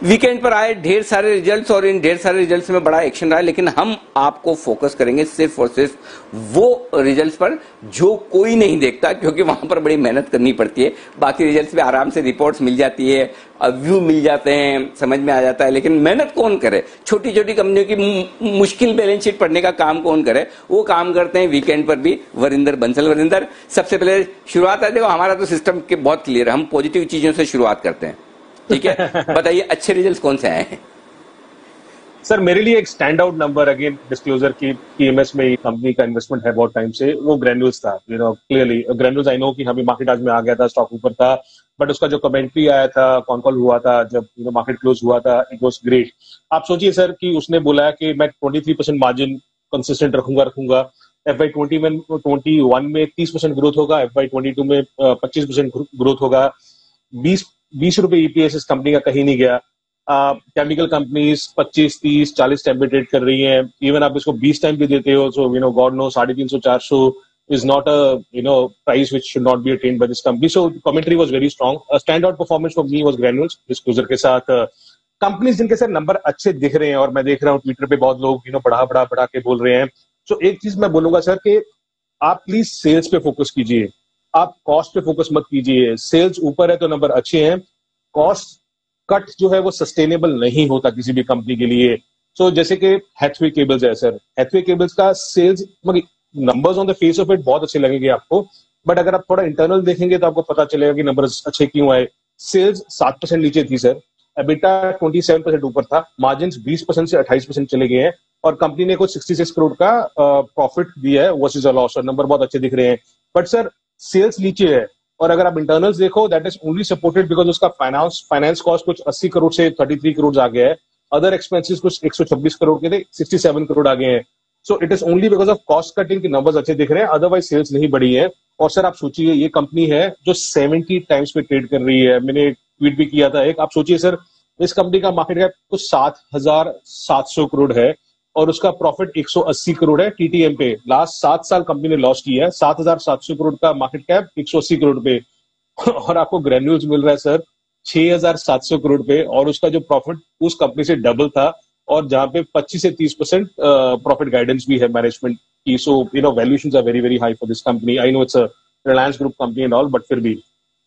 Weekend पर आए ढेर सारे रिजल्ट्स और इन ढेर सारे रिजल्ट्स में बड़ा एक्शन रहा है, लेकिन हम आपको फोकस करेंगे सिर्फ और सिर्फ वो रिजल्ट्स पर जो कोई नहीं देखता, क्योंकि वहां पर बड़ी मेहनत करनी पड़ती है। बाकी रिजल्ट्स में आराम से रिपोर्ट्स मिल जाती है, व्यू मिल जाते हैं, समझ में आ जाता है, लेकिन मेहनत कौन करे? छोटी छोटी कंपनियों की मुश्किल बैलेंस शीट पढ़ने का काम कौन करे? वो काम करते हैं वीकेंड पर भी वरिंदर बंसल। वरिंदर, सबसे पहले शुरुआत है, देखो हमारा तो सिस्टम के बहुत क्लियर है, हम पॉजिटिव चीजों से शुरुआत करते हैं, ठीक है? बताइए अच्छे रिजल्ट्स कौन से आए हैं? सर मेरे लिए एक stand out number again disclosure की पीएमएस में कंपनी का इन्वेस्टमेंट है बहुत टाइम से, वो ग्रेन्यूल्स था। क्लियरली ग्रेन्यूल्स, आई नो कि हमें मार्केट आज में आ गया था, स्टॉक ऊपर था, बट उसका जो कमेंट्री आया था, कॉन कॉल हुआ था जब मार्केट क्लोज हुआ था, इट वाज ग्रेट। आप सोचिए सर कि उसने बोला कि मैं 23% मार्जिन कंसिस्टेंट रखूंगा। FY21 में 30% ग्रोथ होगा, FY22 में 25% ग्रोथ होगा, 20 रुपए ईपीएस इस कंपनी का कहीं नहीं गया। केमिकल कंपनीज 25, 30, 40 टाइम पे ट्रेड कर रही हैं। इवन आप इसको 20 टाइम पे देते हो, so god know 350, 400 is not a price which should not be attained by this company. So commentary was very strong. A standout performance for me was Granules disclosure के साथ। कंपनीज जिनके sir number अच्छे दिख रहे हैं, और मैं देख रहा हूँ ट्विटर पे बहुत लोग बढ़ा के बोल रहे हैं। So एक चीज मैं बोलूंगा सर कि आप प्लीज सेल्स पे फोकस कीजिए, आप कॉस्ट पे फोकस मत कीजिए। सेल्स ऊपर है तो नंबर अच्छे हैं, कॉस्ट कट जो है वो सस्टेनेबल नहीं होता किसी भी कंपनी के लिए। सो जैसे कि हैथवे केबल्स है सर, हैथवे केबल्स का sales numbers on the face of it बहुत अच्छे लगेंगे आपको, बट अगर आप थोड़ा इंटरनल देखेंगे तो आपको पता चलेगा कि नंबर्स अच्छे क्यों आए। सेल्स 7% नीचे थी सर, एबिटा 27% ऊपर था, मार्जिन 20% से 28% चले गए हैं, और कंपनी ने कुछ 66 करोड़ का प्रॉफिट दिया है वर्सेस अ लॉस, और नंबर बहुत अच्छे दिख रहे हैं। बट सर सेल्स नीचे है, और अगर आप इंटरनल्स देखो that is only supported because उसका फाइनेंस कॉस्ट कुछ 80 करोड़ से 33 करोड़ आ गया है, अदर एक्सपेंसेस कुछ 126 करोड़ के थे, 67 करोड़ आ गए हैं। So it is only because of cost cutting के नंबर्स अच्छे दिख रहे हैं, अदरवाइज सेल्स नहीं बढ़ी है। और सर आप सोचिए ये कंपनी है जो 70 टाइम्स पे ट्रेड कर रही है, मैंने ट्वीट भी किया था एक। आप सोचिए सर इस कंपनी का मार्केट कैप कुछ 7,700 करोड़ है, और उसका प्रॉफिट 180 करोड़ है टीटीएम पे। लास्ट 7 साल कंपनी ने लॉस किया है, 7,700 करोड़ का मार्केट कैप 180 करोड़ पे, और आपको ग्रेन्यूल्स मिल रहा है सर 6,700 करोड़ पे, और उसका जो प्रॉफिट उस कंपनी से डबल था, और जहां पे 25 से 30% प्रॉफिट गाइडेंस भी है मैनेजमेंट की। So valuations are very very high for this company. I know it's a Reliance group company and all, but फिर भी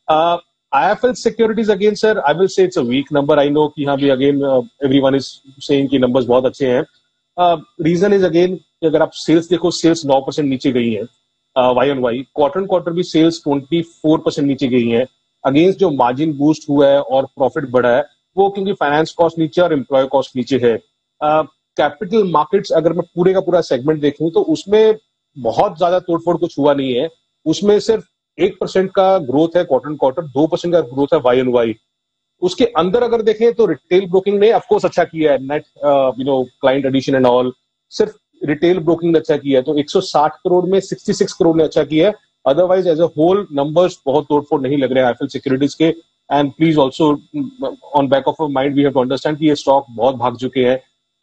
IIFL Securities again sir I will say it's a weak number. I know कि यहाँ भी again everyone is saying कि numbers बहुत अच्छे हैं। Reason is again अगर आप सेल्स देखो, सेल्स 9% नीचे गई है Y on Y, quarter quarter भी सेल्स 24% नीचे गई है। अगेंस्ट जो मार्जिन बूस्ट हुआ है और प्रॉफिट बढ़ा है वो क्योंकि फाइनेंस कॉस्ट नीचे और एम्प्लॉय कॉस्ट नीचे है। कैपिटल मार्केट्स अगर मैं पूरे का पूरा सेगमेंट देखूं तो उसमें बहुत ज्यादा तोड़फोड़ कुछ हुआ नहीं है, उसमें सिर्फ 1% का ग्रोथ है क्वार्टर क्वार्टर, 2% का ग्रोथ है वाई ऑन वाई। उसके अंदर अगर देखें तो रिटेल ब्रोकिंग ने ऑफकोर्स अच्छा किया है, net client addition and all, सिर्फ रिटेल ब्रोकिंग ने अच्छा किया है, तो 160 करोड़ में 66 करोड़ ने अच्छा किया है। Otherwise as a whole numbers बहुत तोड़फोड़ नहीं लग रहे हैं IIFL सिक्योरिटीज के। And please also on back of mind we have to understand कि ये स्टॉक बहुत भाग चुके हैं,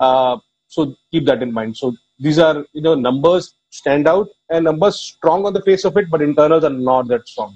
so keep that in mind. So these are numbers stand out and numbers strong on the face of it, but internals are not that strong.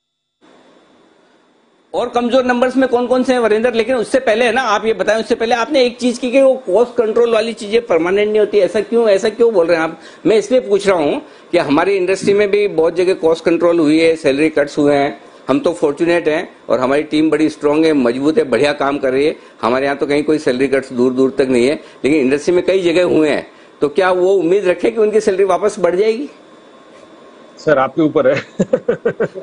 और कमजोर numbers में कौन कौन से हैं वरिंदर? लेकिन उससे पहले है ना, आप ये बताएं, उससे पहले आपने एक चीज की कि वो कॉस्ट कंट्रोल वाली चीजें परमानेंट नहीं होती, ऐसा क्यों बोल रहे हैं आप? मैं इसलिए पूछ रहा हूं कि हमारी इंडस्ट्री में भी बहुत जगह कॉस्ट कंट्रोल हुई है, सैलरी कट्स हुए हैं। हम तो फॉर्चुनेट हैं और हमारी टीम बड़ी स्ट्रांग है, मजबूत है, बढ़िया काम कर रही है। हमारे यहाँ तो कहीं कोई सैलरी कट्स दूर दूर तक नहीं है, लेकिन इंडस्ट्री में कई जगह हुए हैं। तो क्या वो उम्मीद रखे कि उनकी सैलरी वापस बढ़ जाएगी? सर आपके ऊपर है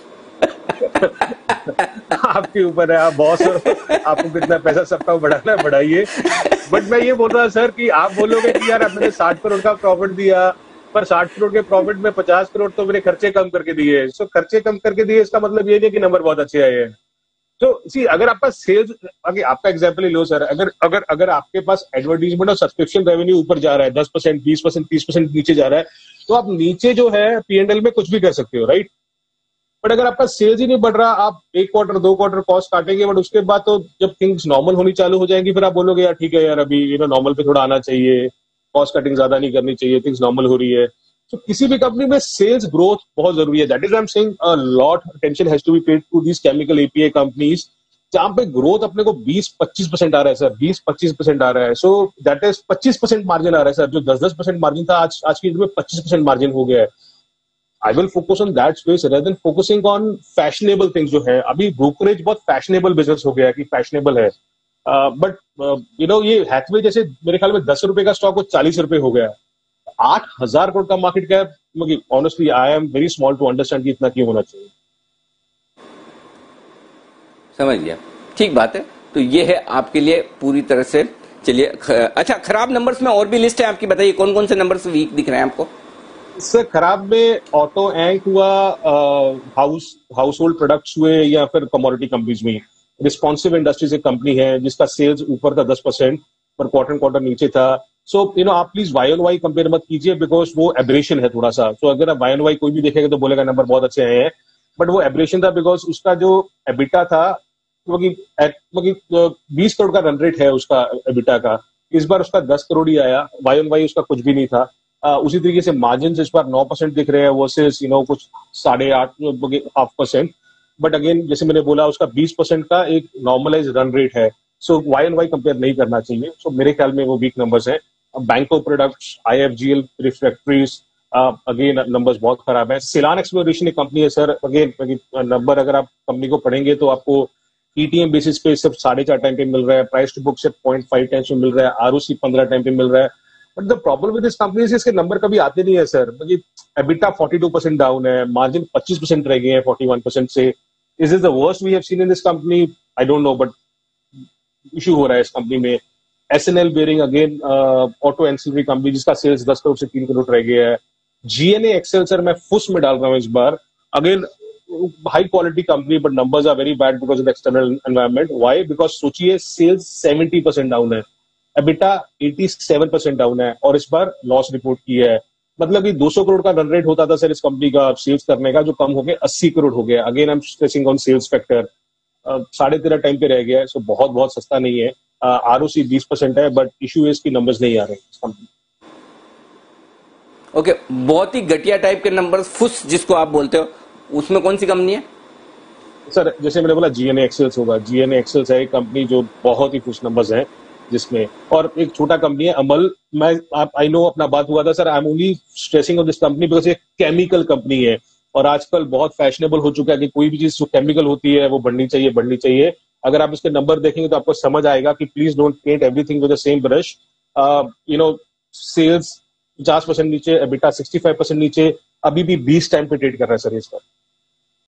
आपके ऊपर है, आप बॉस हो, आपको कितना पैसा सबका बढ़ाना है बढ़ाइए। बट मैं ये बोल रहा सर कि आप बोलोगे कि यार आपने 60 करोड़ का प्रॉफिट दिया, पर 60 करोड़ के प्रॉफिट में 50 करोड़ तो मेरे खर्चे कम करके दिए। सो खर्चे कम करके दिए इसका मतलब ये नहीं कि नंबर बहुत अच्छे आए हैं। तो सी अगर आपका सेल्स, अगर आपका एग्जांपल ही लो सर, अगर अगर अगर आपके पास एडवर्टीजमेंट और सब्सक्रिप्शन रेवेन्यू ऊपर जा रहा है 10%, 20%, 30% नीचे जा रहा है, तो आप नीचे जो है P&L में कुछ भी कर सकते हो, राइट? बट अगर आपका सेल्स ही नहीं बढ़ रहा, आप 1 क्वार्टर 2 क्वार्टर कॉस्ट काटेंगे, बट उसके बाद तो जब थिंग्स नॉर्मल होनी चालू हो जाएंगी फिर आप बोलोगे यार ठीक है यार अभी नॉर्मल पे थोड़ा आना चाहिए, कॉस्ट कटिंग ज्यादा नहीं करनी चाहिए, थिंग्स नॉर्मल हो रही है। तो किसी भी कंपनी में सेल्स ग्रोथ बहुत जरूरी है। That is I am saying a lot attention has to be paid to these chemical API companies जहां पे ग्रोथ अपने को 20-25% आ रहा है सर, 20-25% आ रहा है, सो दैट इज 25% मार्जिन आ रहा है सर, जो 10-10% मार्जिन था आज की डेट में 25% मार्जिन हो गया है। I will focus on that space rather than focusing on fashionable things जो है। अभी ब्रोकरेज बहुत फैशनेबल बिजनेस हो गया है कि फैशनेबल है, बट ये हैथवे जैसे मेरे ख्याल में 10 रुपए का स्टॉक वो 40 रुपए हो गया है। 8,000 करोड़ का market cap, honestly I am very small to understand कि इतना क्यों होना चाहिए। समझ गया, ठीक बात है। तो ये है आपके लिए पूरी तरह से। चलिए अच्छा, खराब नंबर्स में और भी लिस्ट है आपकी, बताइए कौन कौन से नंबर्स वीक दिख रहे हैं आपको? सर खराब में ऑटो एंक हुआ, हाउस होल्ड प्रोडक्ट्स हुए, या फिर कमोडिटी कंपनीज में। रिस्पॉन्सिव इंडस्ट्रीज एक कंपनी है जिसका सेल्स ऊपर था 10%, पर क्वार्टर नीचे था। सो आप please Y on Y compare मत कीजिए, बिकॉज वो एब्रेशन है थोड़ा सा। सो अगर आप वाई ऑन वाई कोई भी देखेगा तो बोलेगा नंबर बहुत अच्छे आए हैं, बट वो एब्रेशन था बिकॉज उसका जो एबिटा था, 20 करोड़ का रन रेट है उसका एबिटा का, इस बार उसका 10 करोड़ ही आया। वाई ऑन वाई उसका कुछ भी नहीं था। उसी तरीके से मार्जिन इस बार 9% दिख रहे हैं वर्सेस कुछ 8.5%। बट अगेन जैसे मैंने बोला, उसका 20% का एक नॉर्मलाइज रन रेट है। So Y and Y compare नहीं करना चाहिए। सो मेरे ख्याल में वो वीक नंबर्स हैं। Banco products, IFGL refractories, again numbers बहुत खराब है। सिलान एक्सप्लोरेशन एक कंपनी है सर, अगेन नंबर अगर आप कंपनी को पढ़ेंगे तो आपको ETM बेसिस पे सिर्फ 4.5 टाइम पे मिल रहा है, प्राइस टू बुक सिर्फ 0.5 टाइम्स में मिल रहा है, ROC 15 टाइम पे मिल रहा है। But the problem with this company is इसके नंबर कभी आते नहीं है सर। एबिटा 42% डाउन है, मार्जिन 25% रह गए हैं 41% से। Is is the worst we have seen in this company? I don't know, but issue हो रहा है इस कंपनी में। SNL bearing, again auto ancillary company जिसका सेल्स 10 करोड़ से 3 करोड़ रह गया है। GNA एक्सेल सर मैं फुस में डाल रहा हूँ इस बार। Again high quality company, but numbers are very bad because of external environment. Why? Because सोचिए सेल्स 70% डाउन है, एबिटा 87% डाउन है, और इस बार लॉस रिपोर्ट की है। मतलब कि 200 करोड़ का रन रेट होता था सर इस कंपनी का सेल्स करने का, जो कम हो गया 80 करोड़ हो गया। Again I am stressing on sales factor. 13.5 time पे रह गया है, सो बहुत बहुत सस्ता नहीं है। ROC 20% है, बट इशू इज की नंबर्स नहीं आ रहे इस कंपनी। ओके, बहुत ही घटिया टाइप के नंबर्स, फुस जिसको आप बोलते हो, उसमें कौन सी कंपनी है सर? जैसे मैंने बोला GNA एक्सेल्स होगा। GNA एक्सेल्स है एक कंपनी जो बहुत ही फुस नंबर्स हैं जिसमें। और एक छोटा कंपनी है अमल। आई नो अपना बात हुआ था sir, I am only stressing on this company because ये केमिकल कंपनी है, और आजकल बहुत फैशनेबल हो चुका है कि कोई भी चीज जो केमिकल होती है वो बढ़नी चाहिए। अगर आप इसके नंबर देखेंगे तो आपको समझ आएगा कि please don't paint everything with the same brush. Sales 50% नीचे, एबिटा 65% नीचे, अभी भी 20 टाइम पे ट्रेड कर रहा है सर इसका।